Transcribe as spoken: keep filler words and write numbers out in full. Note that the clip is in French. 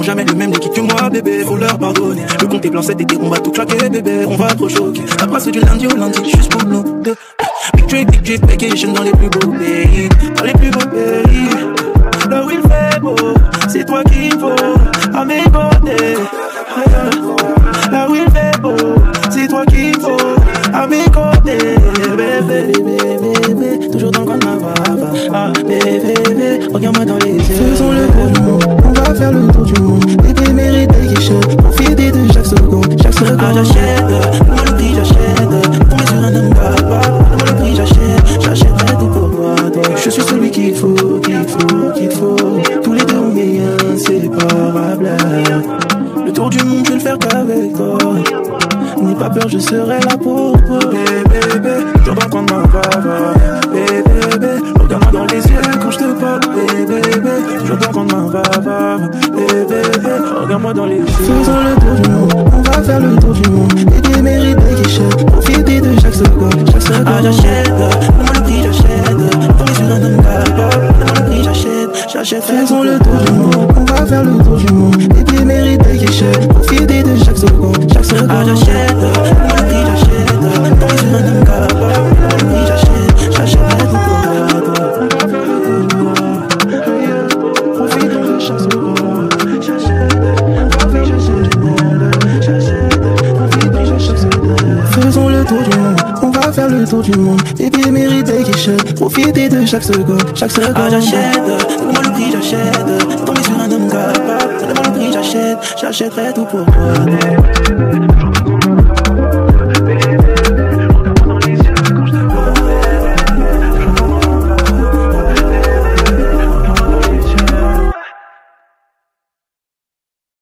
seront jamais le même, ne quitte que moi, bébé. Faut leur pardonner. Le compte est blanc cet été, on va tout claquer, bébé. On va trop choquer. Ça passe du lundi au lundi, juste pour nous deux. Big trip, big trip, vacation dans les plus beaux pays. Dans les plus beaux pays. Là où il fait beau, c'est toi qu'il faut. À mes côtés. Là où il fait beau, c'est toi qu'il faut. À mes côtés. Bébé, bébé, bébé. Toujours dans le coin de ma vava. Ah, bébé, bébé. Regarde-moi dans les yeux. Faisons le tour du monde. On va faire le tour du monde. Bébé mérite vacation. Profiter de chaque seconde. Chaque seconde. Ah, j'achète. Moi le prix, j'achète. Tomber sur un homme papa. Moi le prix, j'achète. J'achèterai tout pour moi. Je suis celui qu'il faut, qu'il faut, qu'il faut. Tous les deux on est inséparables. Le tour du monde, je vais le faire qu'avec toi. N'aie pas peur, je serai là pour toi. Bébé, bébé, toujours dans le coin de ma vava. Bébé, bébé, regarde-moi dans les yeux quand je te parle. Bébé, bébé, toujours dans le coin de ma vava. Bébé, bébé, regarde-moi dans les yeux. Faisons le tour du monde, on va faire le tour du monde. Bébé mérite vacation, profiter de chaque seconde, chaque seconde. Ah, j'achète, donne-moi le prix, j'achète. Tomber sur un homme capable, donne-moi le prix, j'achète. J'achète. Faisons le tour du monde, on va faire le tour du monde. Bébé mérite vacation, profiter de chaque seconde, chaque seconde. Ah, j'achète. Moi le prix j'achète, tomber sur un homme capable. Moi le prix j'achète, j'achèterai tout pour toi. Profitons de chaque seconde. J'achète, profite j'achète, j'achète, profite de chaque seconde. Faisons le tour du monde, on va faire le tour du monde. Bébé mérite vacation, profiter de chaque seconde, chaque seconde. Ah j'achète, moi le prix j'achète, tomber sur un homme capable. Moi le prix j'achète, j'achèterai tout pour toi.